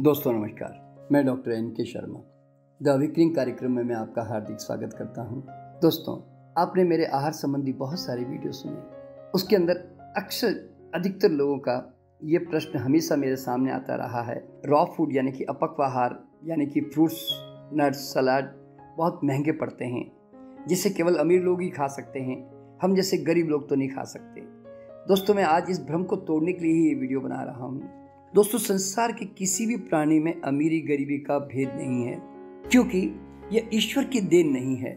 दोस्तों नमस्कार, मैं doctor N K. Sharma The Awakening कार्यक्रम में मैं आपका हार्दिक स्वागत करता हूं। दोस्तों, आपने मेरे आहार संबंधी बहुत सारे वीडियो सुने। उसके अंदर अक्सर अधिकतर लोगों का ये प्रश्न हमेशा मेरे सामने आता रहा है, रॉ फूड यानी कि अपक्व आहार यानी कि फ्रूट्स, नट्स, सलाद बहुत महंगे पड़ते हैं, जिसे केवल अमीर लोग ही खा सकते हैं, हम जैसे गरीब लोग तो नहीं खा सकते। दोस्तों, मैं आज इस भ्रम को तोड़ने के लिए ही ये वीडियो बना रहा हूँ। दोस्तों, संसार के किसी भी प्राणी में अमीरी गरीबी का भेद नहीं है, क्योंकि यह ईश्वर की देन नहीं है,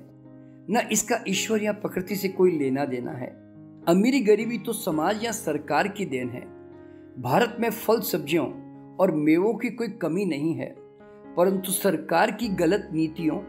न इसका ईश्वर या प्रकृति से कोई लेना देना है। अमीरी गरीबी तो समाज या सरकार की देन है। भारत में फल, सब्जियों और मेवों की कोई कमी नहीं है, परंतु सरकार की गलत नीतियों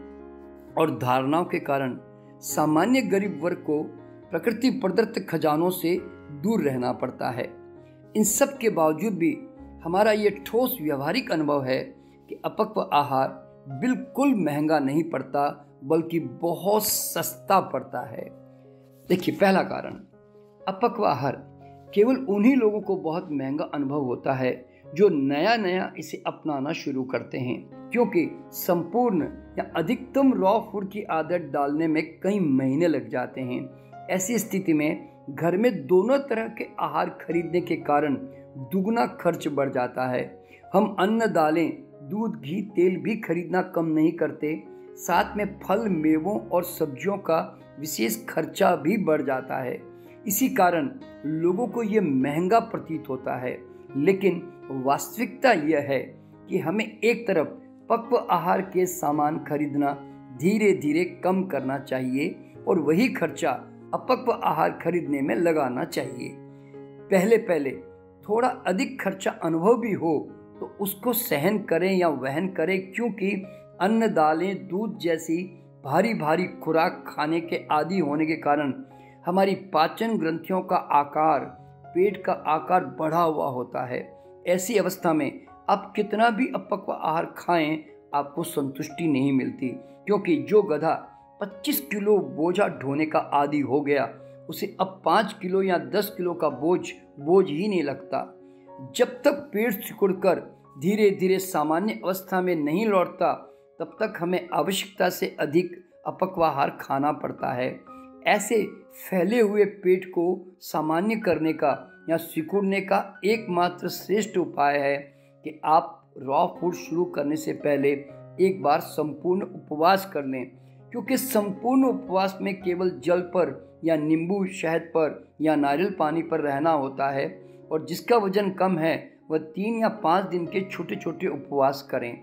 और धारणाओं के कारण सामान्य गरीब वर्ग को प्रकृति प्रदत्त खजानों से दूर रहना पड़ता है। इन सब के बावजूद भी हमारा ये ठोस व्यवहारिक अनुभव है कि अपक्व आहार बिल्कुल महंगा नहीं पड़ता, बल्कि बहुत सस्ता पड़ता है। देखिए, पहला कारण, अपक्व आहार केवल उन्हीं लोगों को बहुत महंगा अनुभव होता है जो नया नया इसे अपनाना शुरू करते हैं, क्योंकि संपूर्ण या अधिकतम रॉ फूड की आदत डालने में कई महीने लग जाते हैं। ऐसी स्थिति में घर में दोनों तरह के आहार खरीदने के कारण दुगना खर्च बढ़ जाता है। हम अन्न, दालें, दूध, घी, तेल भी खरीदना कम नहीं करते, साथ में फल, मेवों और सब्जियों का विशेष खर्चा भी बढ़ जाता है। इसी कारण लोगों को ये महंगा प्रतीत होता है, लेकिन वास्तविकता यह है कि हमें एक तरफ पक्व आहार के सामान खरीदना धीरे धीरे कम करना चाहिए और वही खर्चा अपक्व आहार खरीदने में लगाना चाहिए। पहले पहले थोड़ा अधिक खर्चा अनुभव भी हो तो उसको सहन करें या वहन करें, क्योंकि अन्न, दालें, दूध जैसी भारी भारी खुराक खाने के आदी होने के कारण हमारी पाचन ग्रंथियों का आकार, पेट का आकार बढ़ा हुआ होता है। ऐसी अवस्था में आप कितना भी अपक्व आहार खाएं, आपको संतुष्टि नहीं मिलती, क्योंकि जो गधा 25 किलो बोझा ढोने का आदी हो गया, उसे अब 5 किलो या 10 किलो का बोझ ही नहीं लगता। जब तक पेट सिकुड़कर धीरे धीरे सामान्य अवस्था में नहीं लौटता, तब तक हमें आवश्यकता से अधिक अपक्व आहार खाना पड़ता है। ऐसे फैले हुए पेट को सामान्य करने का या सिकुड़ने का एकमात्र श्रेष्ठ उपाय है कि आप रॉ फूड शुरू करने से पहले एक बार संपूर्ण उपवास कर लें, क्योंकि संपूर्ण उपवास में केवल जल पर या नींबू, शहद पर या नारियल पानी पर रहना होता है, और जिसका वजन कम है वह 3 या 5 दिन के छोटे छोटे उपवास करें।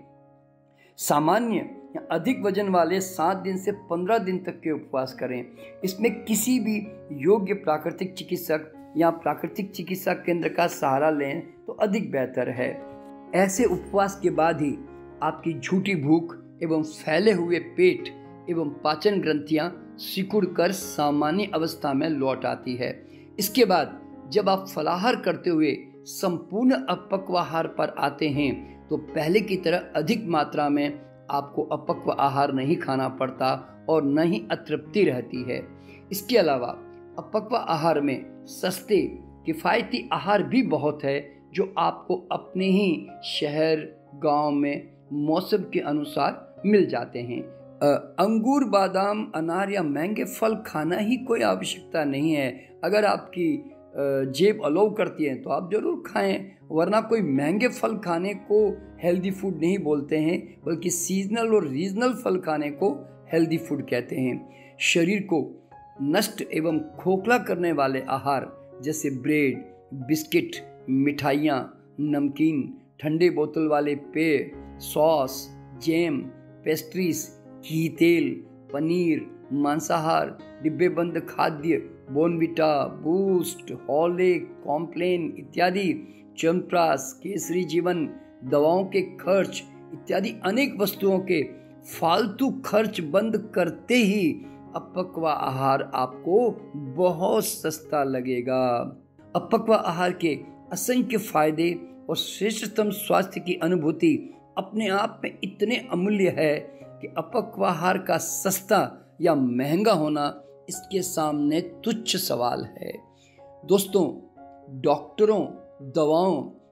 सामान्य या अधिक वजन वाले 7 दिन से 15 दिन तक के उपवास करें। इसमें किसी भी योग्य प्राकृतिक चिकित्सक या प्राकृतिक चिकित्सा केंद्र का सहारा लें तो अधिक बेहतर है। ऐसे उपवास के बाद ही आपकी झूठी भूख एवं फैले हुए पेट एवं पाचन ग्रंथियां सिकुड़कर सामान्य अवस्था में लौट आती है। इसके बाद जब आप फलाहार करते हुए संपूर्ण अपक्व आहार पर आते हैं, तो पहले की तरह अधिक मात्रा में आपको अपक्व आहार नहीं खाना पड़ता और न ही अतृप्ति रहती है। इसके अलावा अपक्व आहार में सस्ते किफ़ायती आहार भी बहुत है, जो आपको अपने ही शहर, गांव में मौसम के अनुसार मिल जाते हैं। अंगूर, बादाम, अनार या महंगे फल खाना ही कोई आवश्यकता नहीं है। अगर आपकी जेब अलाउ करती है तो आप जरूर खाएं, वरना कोई महंगे फल खाने को हेल्दी फूड नहीं बोलते हैं, बल्कि सीजनल और रीजनल फल खाने को हेल्दी फूड कहते हैं। शरीर को नष्ट एवं खोखला करने वाले आहार जैसे ब्रेड, बिस्किट, मिठाइयाँ, नमकीन, ठंडे बोतल वाले पेय, सॉस, जैम, पेस्ट्रीज, घी, तेल, पनीर, मांसाहार, डिब्बेबंद खाद्य, बोर्नविटा, बूस्ट, हॉर्लिक्स, कॉम्प्लेन इत्यादि, च्यवनप्राश, केसरी जीवन, दवाओं के खर्च इत्यादि अनेक वस्तुओं के फालतू खर्च बंद करते ही अपक्व आहार आपको बहुत सस्ता लगेगा। अपक्व आहार के असंख्य फायदे और श्रेष्ठतम स्वास्थ्य की अनुभूति अपने आप में इतने अमूल्य है कि अपक्व आहार का सस्ता या महंगा होना इसके सामने तुच्छ सवाल है। दोस्तों, डॉक्टरों, दवाओं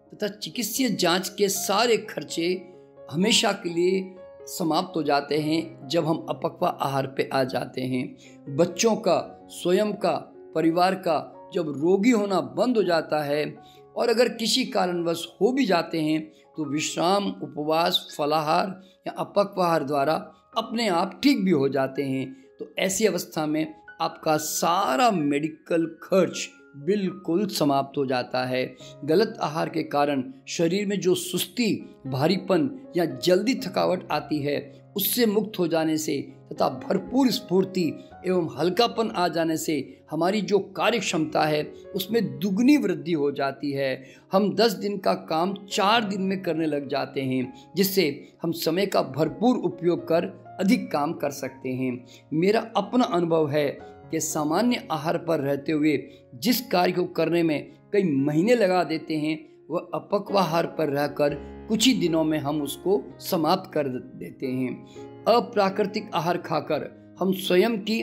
तथा चिकित्सीय जांच के सारे खर्चे हमेशा के लिए समाप्त हो जाते हैं जब हम अपक्वा आहार पे आ जाते हैं। बच्चों का, स्वयं का, परिवार का जब रोगी होना बंद हो जाता है और अगर किसी कारणवश हो भी जाते हैं तो विश्राम, उपवास, फलाहार या अपक्वाहार द्वारा अपने आप ठीक भी हो जाते हैं। तो ऐसी अवस्था में आपका सारा मेडिकल खर्च बिल्कुल समाप्त हो जाता है। गलत आहार के कारण शरीर में जो सुस्ती, भारीपन या जल्दी थकावट आती है उससे मुक्त हो जाने से तथा भरपूर स्फूर्ति एवं हल्कापन आ जाने से हमारी जो कार्य क्षमता है उसमें दुगनी वृद्धि हो जाती है। हम 10 दिन का काम 4 दिन में करने लग जाते हैं, जिससे हम समय का भरपूर उपयोग कर अधिक काम कर सकते हैं। मेरा अपना अनुभव है कि सामान्य आहार पर रहते हुए जिस कार्य को करने में कई महीने लगा देते हैं वह अपक्वाहार पर रहकर कुछ ही दिनों में हम उसको समाप्त कर देते हैं। अप्राकृतिक आहार खाकर हम स्वयं की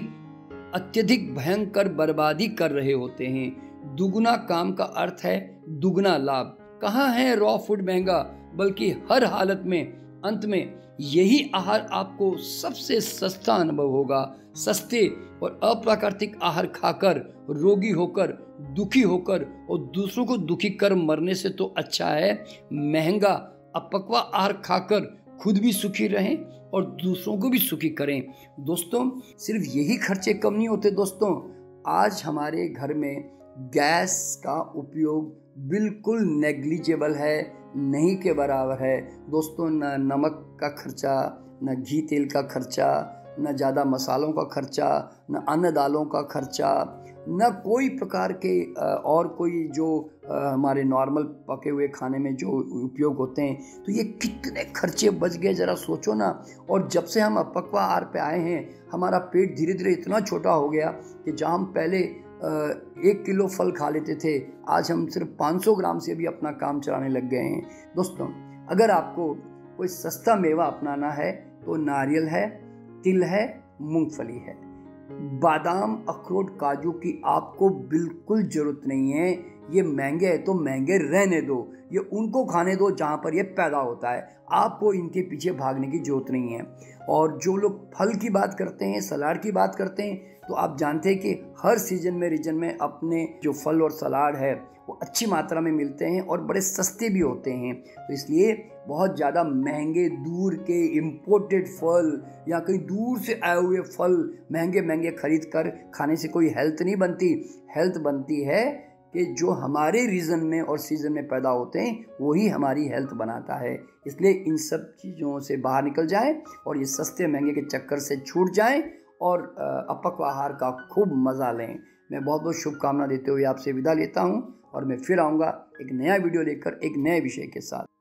अत्यधिक भयंकर बर्बादी कर रहे होते हैं। दुगुना काम का अर्थ है दुगना लाभ। कहाँ है रॉ फूड महंगा, बल्कि हर हालत में अंत में यही आहार आपको सबसे सस्ता अनुभव होगा। सस्ते और अप्राकृतिक आहार खाकर, रोगी होकर, दुखी होकर और दूसरों को दुखी कर मरने से तो अच्छा है महंगा अपक्वा आहार खाकर खुद भी सुखी रहें और दूसरों को भी सुखी करें। दोस्तों, सिर्फ यही खर्चे कम नहीं होते। दोस्तों, आज हमारे घर में गैस का उपयोग बिल्कुल नेग्लिजिबल है, नहीं के बराबर है। दोस्तों, न नमक का खर्चा, न घी तेल का खर्चा, न ज़्यादा मसालों का खर्चा, न अन्न दालों का खर्चा, न कोई प्रकार के और कोई जो हमारे नॉर्मल पके हुए खाने में जो उपयोग होते हैं। तो ये कितने खर्चे बच गए, ज़रा सोचो ना। और जब से हम अपक्वा आहार पे आए हैं हमारा पेट धीरे धीरे इतना छोटा हो गया कि जहाँ हम पहले 1 किलो फल खा लेते थे, आज हम सिर्फ 500 ग्राम से भी अपना काम चलाने लग गए हैं। दोस्तों, अगर आपको कोई सस्ता मेवा अपनाना है तो नारियल है, तिल है, मूंगफली है। बादाम, अखरोट, काजू की आपको बिल्कुल ज़रूरत नहीं है। ये महंगे है तो महंगे रहने दो, ये उनको खाने दो जहाँ पर ये पैदा होता है। आपको इनके पीछे भागने की ज़रूरत नहीं है। और जो लोग फल की बात करते हैं, सलाद की बात करते हैं, तो आप जानते हैं कि हर सीजन में रीजन में अपने जो फल और सलाद है वो अच्छी मात्रा में मिलते हैं और बड़े सस्ते भी होते हैं। तो इसलिए बहुत ज़्यादा महंगे दूर के इम्पोर्टेड फल या कहीं दूर से आए हुए फल महंगे महंगे खरीद कर खाने से कोई हेल्थ नहीं बनती। हेल्थ बनती है कि जो हमारे रीजन में और सीजन में पैदा होते हैं वही हमारी हेल्थ बनाता है। इसलिए इन सब चीज़ों से बाहर निकल जाएं और ये सस्ते महंगे के चक्कर से छूट जाएं और अपक्वा आहार का खूब मज़ा लें। मैं बहुत बहुत शुभकामना देते हुए आपसे विदा लेता हूं और मैं फिर आऊँगा एक नया वीडियो लेकर एक नए विषय के साथ।